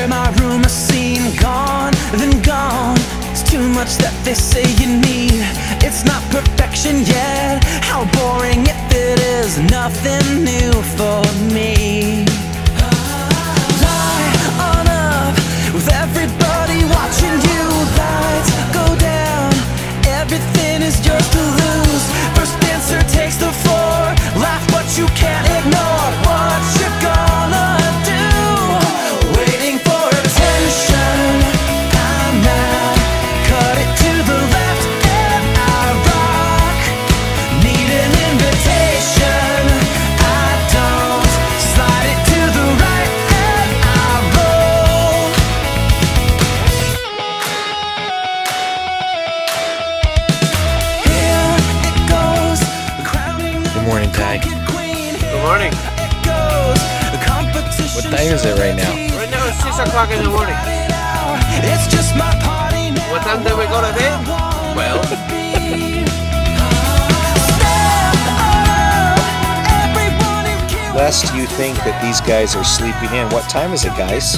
share my room, a scene gone, then gone. It's too much that they say you need. It's not perfection yet. How boring if it is nothing new for me. Lie on up with everybody watching you. Lights go down, everything is yours to lose. First dancer takes the floor. Laugh but you can't ignore what you gonna do. Waiting for attention, I'm not. Cut it to the left and I rock. Need an invitation, I don't. Slide it to the right and I roll. Here it goes, the crowning. Good morning, Ty. Good morning. What time is it right now? Right now it's 6 o'clock in the morning. It's just my party now. What time did we go to bed? Well, Lest you think that these guys are sleeping in. What time is it, guys?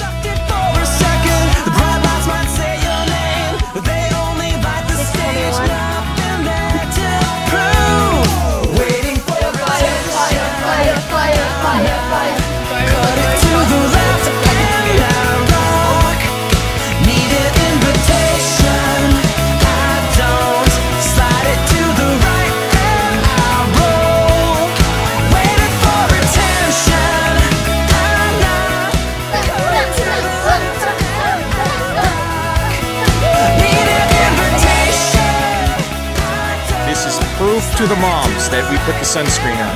Proof to the moms that we put the sunscreen on.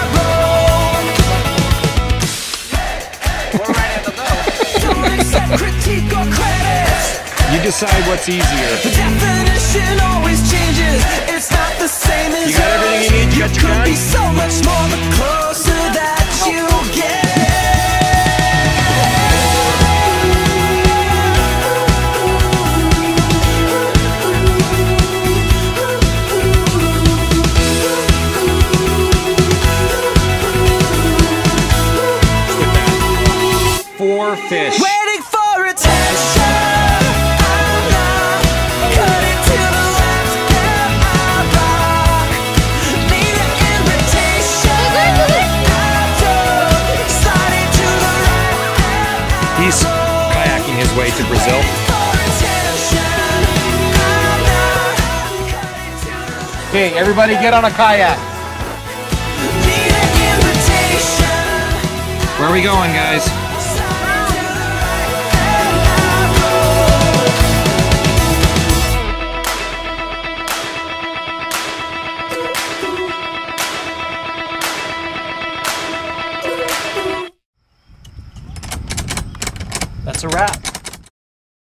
You decide what's easier. The definition always changes. It's not the same as you got everything you need? You got your gun? Be so much more the closer that you get. Fish. Waiting for attention. I'm not. Cut it to the left and I rock. Need an invitation. I don't. Slide it to the right. He's kayaking his way to Brazil. Okay, everybody get on a kayak. Need an invitation. Where are we going, guys? That's a wrap.